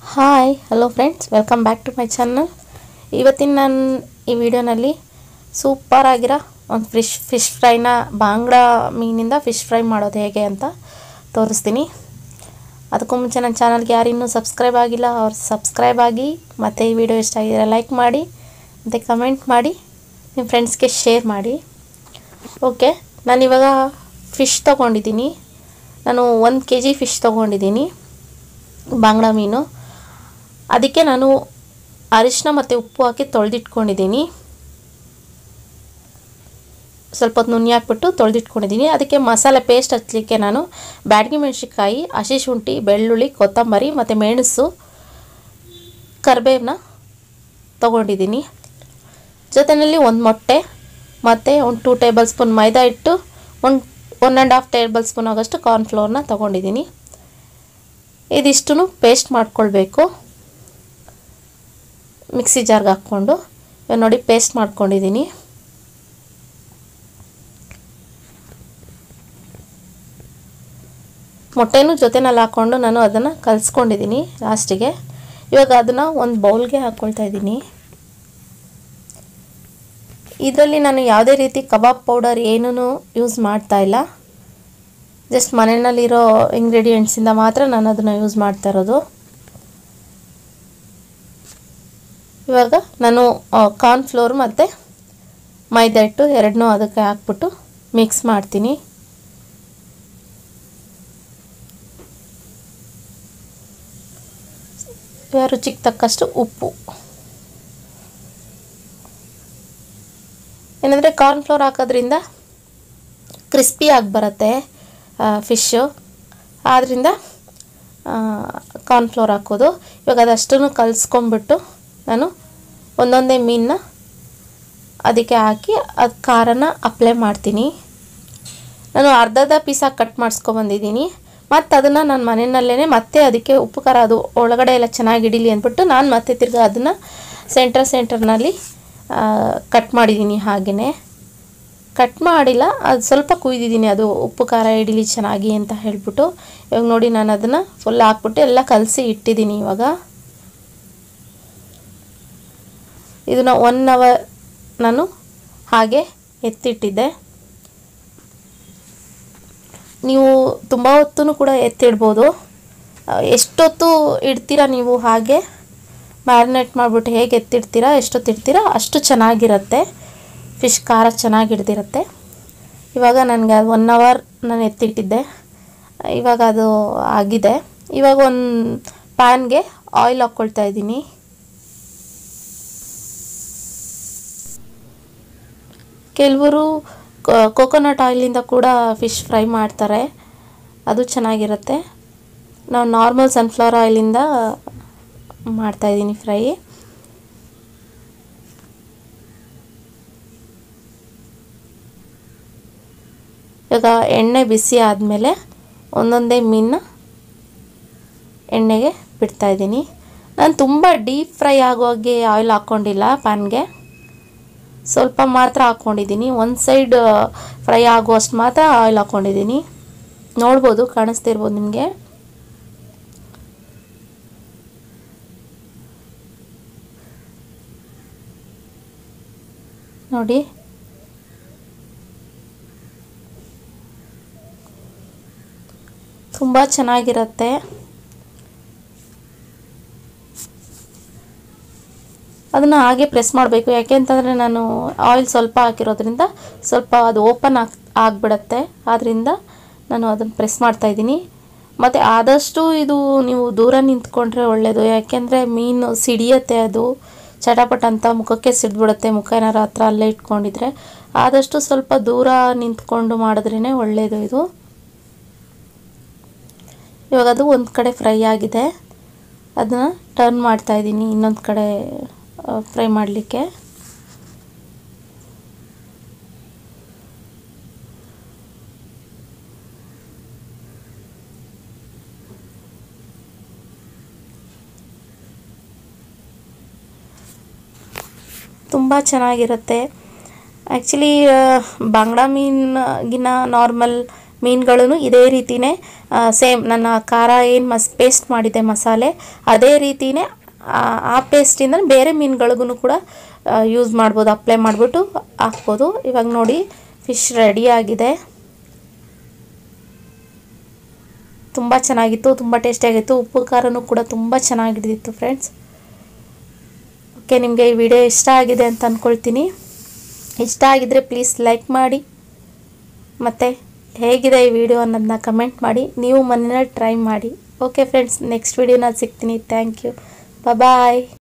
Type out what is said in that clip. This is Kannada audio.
Hi hello friends, welcome back to my channel. ಇವತ್ತಿನ ನಾನು ಈ ವಿಡಿಯೋನಲ್ಲಿ ಸೂಪರ್ ಆಗಿರೋ ಒಂದು ಫಿಶ್ ಫ್ರೈನ ಬಾಂಗ್ಡಾ ಮೀನಿಂದ ಫಿಶ್ ಫ್ರೈ ಮಾಡೋದು ಹೇಗೆ ಅಂತ ತೋರಿಸ್ತೀನಿ. ಅದಕ್ಕೂ ಮುಂಚೆ ನನ್ನ ಚಾನಲ್ಗೆ ಯಾರು ಇನ್ನೂ ಸಬ್ಸ್ಕ್ರೈಬ್ ಆಗಿಲ್ಲ ಅವ್ರು ಸಬ್ಸ್ಕ್ರೈಬ್ ಆಗಿ, ಮತ್ತು ಈ ವಿಡಿಯೋ ಇಷ್ಟ ಆಗಿದ್ರೆ ಲೈಕ್ ಮಾಡಿ, ಮತ್ತು ಕಮೆಂಟ್ ಮಾಡಿ, ನಿಮ್ಮ ಫ್ರೆಂಡ್ಸ್ಗೆ ಶೇರ್ ಮಾಡಿ. ಓಕೆ, ನಾನಿವಾಗ ಫಿಶ್ ತೊಗೊಂಡಿದ್ದೀನಿ. ನಾನು 1 kg ಫಿಶ್ ತೊಗೊಂಡಿದ್ದೀನಿ, ಬಾಂಗ್ಡಾ ಮೀನು. ಅದಕ್ಕೆ ನಾನು ಅರಿಶಿನ ಮತ್ತು ಉಪ್ಪು ಹಾಕಿ ತೊಳೆದಿಟ್ಕೊಂಡಿದ್ದೀನಿ. ಸ್ವಲ್ಪ ಹೊತ್ತು ನುಣ್ಣಿ ಹಾಕ್ಬಿಟ್ಟು ತೊಳೆದಿಟ್ಕೊಂಡಿದ್ದೀನಿ. ಅದಕ್ಕೆ ಮಸಾಲೆ ಪೇಸ್ಟ್ ಹಚ್ಚಲಿಕ್ಕೆ ನಾನು ಬ್ಯಾಡಗಿ ಮೆಣಸಿನ್ಕಾಯಿ, ಹಸಿ ಶುಂಠಿ, ಬೆಳ್ಳುಳ್ಳಿ, ಕೊತ್ತಂಬರಿ ಮತ್ತು ಮೆಣಸು, ಕರಿಬೇವನ್ನ ತೊಗೊಂಡಿದ್ದೀನಿ. ಜೊತೆಯಲ್ಲಿ 1 ಮೊಟ್ಟೆ ಮತ್ತು 2 ಟೇಬಲ್ ಸ್ಪೂನ್ ಮೈದಾ ಹಿಟ್ಟು, 1.5 ಟೇಬಲ್ ಸ್ಪೂನ್ ಆಗೋಷ್ಟು ಕಾರ್ನ್ಫ್ಲೋರ್ನ ತೊಗೊಂಡಿದ್ದೀನಿ. ಇದಿಷ್ಟು ಪೇಸ್ಟ್ ಮಾಡ್ಕೊಳ್ಬೇಕು. ಮಿಕ್ಸಿ ಜಾರ್ಗೆ ಹಾಕ್ಕೊಂಡು ನೋಡಿ ಪೇಸ್ಟ್ ಮಾಡ್ಕೊಂಡಿದ್ದೀನಿ. ಮೊಟ್ಟೆನೂ ಜೊತೆನಲ್ಲಿ ಹಾಕ್ಕೊಂಡು ನಾನು ಅದನ್ನು ಕಲಿಸ್ಕೊಂಡಿದ್ದೀನಿ ಲಾಸ್ಟಿಗೆ. ಇವಾಗ ಅದನ್ನು ಒಂದು ಬೌಲ್ಗೆ ಹಾಕ್ಕೊಳ್ತಾ ಇದ್ದೀನಿ. ಇದರಲ್ಲಿ ನಾನು ಯಾವುದೇ ರೀತಿ ಕಬಾಬ್ ಪೌಡರ್ ಏನೂ ಯೂಸ್ ಮಾಡ್ತಾ ಇಲ್ಲ. ಜಸ್ಟ್ ಮನೆಯಲ್ಲಿರೋ ಇಂಗ್ರೀಡಿಯೆಂಟ್ಸಿಂದ ಮಾತ್ರ ನಾನು ಅದನ್ನು ಯೂಸ್ ಮಾಡ್ತಾ ಇರೋದು. ಇವಾಗ ನಾನು ಕಾರ್ನ್ಫ್ಲೋರ್ ಮತ್ತು ಮೈದಾ ಹಿಟ್ಟು ಎರಡನ್ನೂ ಅದಕ್ಕೆ ಹಾಕ್ಬಿಟ್ಟು ಮಿಕ್ಸ್ ಮಾಡ್ತೀನಿ. ರುಚಿಗೆ ತಕ್ಕಷ್ಟು ಉಪ್ಪು. ಏನಂದರೆ ಕಾರ್ನ್ಫ್ಲೋರ್ ಹಾಕೋದ್ರಿಂದ ಕ್ರಿಸ್ಪಿಯಾಗಿ ಬರುತ್ತೆ ಫಿಶ್ಶು, ಆದ್ದರಿಂದ ಕಾರ್ನ್ಫ್ಲೋರ್ ಹಾಕೋದು. ಇವಾಗ ಅದಷ್ಟನ್ನು ಕಲಿಸ್ಕೊಂಬಿಟ್ಟು ನಾನು ಒಂದೊಂದೇ ಮೀನನ್ನ ಅದಕ್ಕೆ ಹಾಕಿ ಅದು ಖಾರನ ಅಪ್ಲೈ ಮಾಡ್ತೀನಿ. ನಾನು ಅರ್ಧ ಪೀಸಾಗಿ ಕಟ್ ಮಾಡಿಸ್ಕೊಬಂದಿದ್ದೀನಿ. ಮತ್ತು ಅದನ್ನು ನಾನು ಮನೆಯಲ್ಲೇ ಮತ್ತೆ ಅದಕ್ಕೆ ಉಪ್ಪು ಖಾರ ಅದು ಒಳಗಡೆ ಎಲ್ಲ ಚೆನ್ನಾಗಿ ಹಿಡೀಲಿ ಅಂದ್ಬಿಟ್ಟು ನಾನು ಮತ್ತೆ ತಿರ್ಗಿ ಅದನ್ನು ಸೆಂಟರ್ನಲ್ಲಿ ಕಟ್ ಮಾಡಿದ್ದೀನಿ. ಹಾಗೆಯೇ ಕಟ್ ಮಾಡಿಲ್ಲ, ಅದು ಸ್ವಲ್ಪ ಕುಯ್ದಿದ್ದೀನಿ, ಅದು ಉಪ್ಪು ಖಾರ ಹಿಡೀಲಿ ಚೆನ್ನಾಗಿ ಅಂತ ಹೇಳ್ಬಿಟ್ಟು. ಇವಾಗ ನೋಡಿ ನಾನು ಅದನ್ನು ಫುಲ್ ಹಾಕ್ಬಿಟ್ಟು ಎಲ್ಲ ಕಲಸಿ ಇಟ್ಟಿದ್ದೀನಿ. ಇವಾಗ ಇದನ್ನು 1 hour ನಾನು ಹಾಗೆ ಎತ್ತಿಟ್ಟಿದ್ದೆ. ನೀವು ತುಂಬ ಹೊತ್ತು ಕೂಡ ಎತ್ತಿಡ್ಬೋದು. ಎಷ್ಟೊತ್ತು ಇಡ್ತೀರಾ ನೀವು ಹಾಗೆ ಮ್ಯಾರಿನೇಟ್ ಮಾಡಿಬಿಟ್ಟು ಹೇಗೆ ಎತ್ತಿಡ್ತೀರಾ, ಎಷ್ಟೊತ್ತು ಇಡ್ತೀರಾ ಅಷ್ಟು ಚೆನ್ನಾಗಿರುತ್ತೆ. ಫಿಶ್ ಖಾರ ಚೆನ್ನಾಗಿ ಹಿಡ್ದಿರುತ್ತೆ. ಇವಾಗ ನನಗೆ ಅದು 1 hour ನಾನು ಎತ್ತಿಟ್ಟಿದ್ದೆ. ಇವಾಗ ಅದು ಆಗಿದೆ. ಇವಾಗ ಒಂದು ಪ್ಯಾನ್ಗೆ ಆಯಿಲ್ ಹಾಕ್ಕೊಳ್ತಾ ಇದ್ದೀನಿ. ಕೆಲವರು ಕೋಕೋನಟ್ ಆಯಿಲಿಂದ ಕೂಡ ಫಿಶ್ ಫ್ರೈ ಮಾಡ್ತಾರೆ, ಅದು ಚೆನ್ನಾಗಿರುತ್ತೆ. ನಾವು ನಾರ್ಮಲ್ ಸನ್ಫ್ಲವರ್ ಆಯಿಲಿಂದ ಮಾಡ್ತಾಯಿದ್ದೀನಿ ಫ್ರೈ. ಇವಾಗ ಎಣ್ಣೆ ಬಿಸಿ ಆದಮೇಲೆ ಒಂದೊಂದೇ ಮೀನನ್ನ ಎಣ್ಣೆಗೆ ಬಿಡ್ತಾಯಿದ್ದೀನಿ. ನಾನು ತುಂಬ ಡೀಪ್ ಫ್ರೈ ಆಗೋಗೆ ಆಯಿಲ್ ಹಾಕ್ಕೊಂಡಿಲ್ಲ, ಪ್ಯಾನ್ಗೆ ಸ್ವಲ್ಪ ಮಾತ್ರ ಹಾಕ್ಕೊಂಡಿದ್ದೀನಿ. ಒಂದು ಸೈಡ್ ಫ್ರೈ ಆಗುವಷ್ಟು ಮಾತ್ರ ಆಯಿಲ್ ಹಾಕ್ಕೊಂಡಿದ್ದೀನಿ. ನೋಡ್ಬೋದು, ಕಾಣಿಸ್ತಿರ್ಬೋದು ನಿಮಗೆ. ನೋಡಿ, ತುಂಬ ಚೆನ್ನಾಗಿರುತ್ತೆ. ಅದನ್ನು ಹಾಗೆ ಪ್ರೆಸ್ ಮಾಡಬೇಕು. ಯಾಕೆ ಅಂತಂದರೆ ನಾನು ಆಯಿಲ್ ಸ್ವಲ್ಪ ಹಾಕಿರೋದ್ರಿಂದ ಸ್ವಲ್ಪ ಅದು ಓಪನ್ ಆಗಿಬಿಡತ್ತೆ. ಆದ್ದರಿಂದ ನಾನು ಅದನ್ನು ಪ್ರೆಸ್ ಮಾಡ್ತಾಯಿದ್ದೀನಿ. ಮತ್ತು ಆದಷ್ಟು ಇದು ನೀವು ದೂರ ನಿಂತ್ಕೊಂಡ್ರೆ ಒಳ್ಳೆಯದು. ಯಾಕೆಂದರೆ ಮೀನು ಸಿಡಿಯತ್ತೆ, ಅದು ಚಟಪಟ ಅಂತ ಮುಖಕ್ಕೆ ಸಿಡ್ಬಿಡುತ್ತೆ. ಮುಖ ಏನಾರು ಹತ್ರ ಅಲ್ಲೇ ಇಟ್ಕೊಂಡಿದ್ರೆ ಆದಷ್ಟು ಸ್ವಲ್ಪ ದೂರ ನಿಂತ್ಕೊಂಡು ಮಾಡಿದ್ರೇ ಒಳ್ಳೆಯದು ಇದು. ಇವಾಗ ಅದು ಒಂದು ಕಡೆ ಫ್ರೈ ಆಗಿದೆ, ಅದನ್ನು ಟರ್ನ್ ಮಾಡ್ತಾಯಿದ್ದೀನಿ ಇನ್ನೊಂದು ಕಡೆ ಫ್ರೈ ಮಾಡಲಿಕ್ಕೆ. ತುಂಬ ಚೆನ್ನಾಗಿರುತ್ತೆ. ಆ್ಯಕ್ಚುಲಿ ಬಾಂಗ್ಡಾ ಮೀನಿಗಿನ ನಾರ್ಮಲ್ ಮೀನುಗಳೂ ಇದೇ ರೀತಿಯೇ ಸೇಮ್ ನನ್ನ ಖಾರ ಏನು ಪೇಸ್ಟ್ ಮಾಡಿದೆ ಮಸಾಲೆ ಅದೇ ರೀತಿಯೇ ಆ ಪೇಸ್ಟಿಂದ ಬೇರೆ ಮೀನುಗಳಿಗೂ ಕೂಡ ಯೂಸ್ ಮಾಡ್ಬೋದು, ಅಪ್ಲೈ ಮಾಡಿಬಿಟ್ಟು ಹಾಕ್ಬೋದು. ಇವಾಗ ನೋಡಿ ಫಿಶ್ ರೆಡಿ ಆಗಿದೆ. ತುಂಬ ಚೆನ್ನಾಗಿತ್ತು, ತುಂಬ ಟೇಸ್ಟಿಯಾಗಿತ್ತು. ಉಪ್ಪು ಖಾರನೂ ಕೂಡ ತುಂಬ ಚೆನ್ನಾಗಿದ್ದಿತ್ತು ಫ್ರೆಂಡ್ಸ್. ಓಕೆ, ನಿಮಗೆ ಈ ವಿಡಿಯೋ ಇಷ್ಟ ಆಗಿದೆ ಅಂತ ಅಂದ್ಕೊಳ್ತೀನಿ. ಇಷ್ಟ ಆಗಿದರೆ ಪ್ಲೀಸ್ ಲೈಕ್ ಮಾಡಿ, ಮತ್ತು ಹೇಗಿದೆ ಈ ವಿಡಿಯೋ ಅನ್ನೋದನ್ನ ಕಮೆಂಟ್ ಮಾಡಿ. ನೀವು ಮನೆಯಲ್ಲಿ ಟ್ರೈ ಮಾಡಿ. ಓಕೆ ಫ್ರೆಂಡ್ಸ್, ನೆಕ್ಸ್ಟ್ ವಿಡಿಯೋನಲ್ಲಿ ಸಿಗ್ತೀನಿ. Thank you, bye.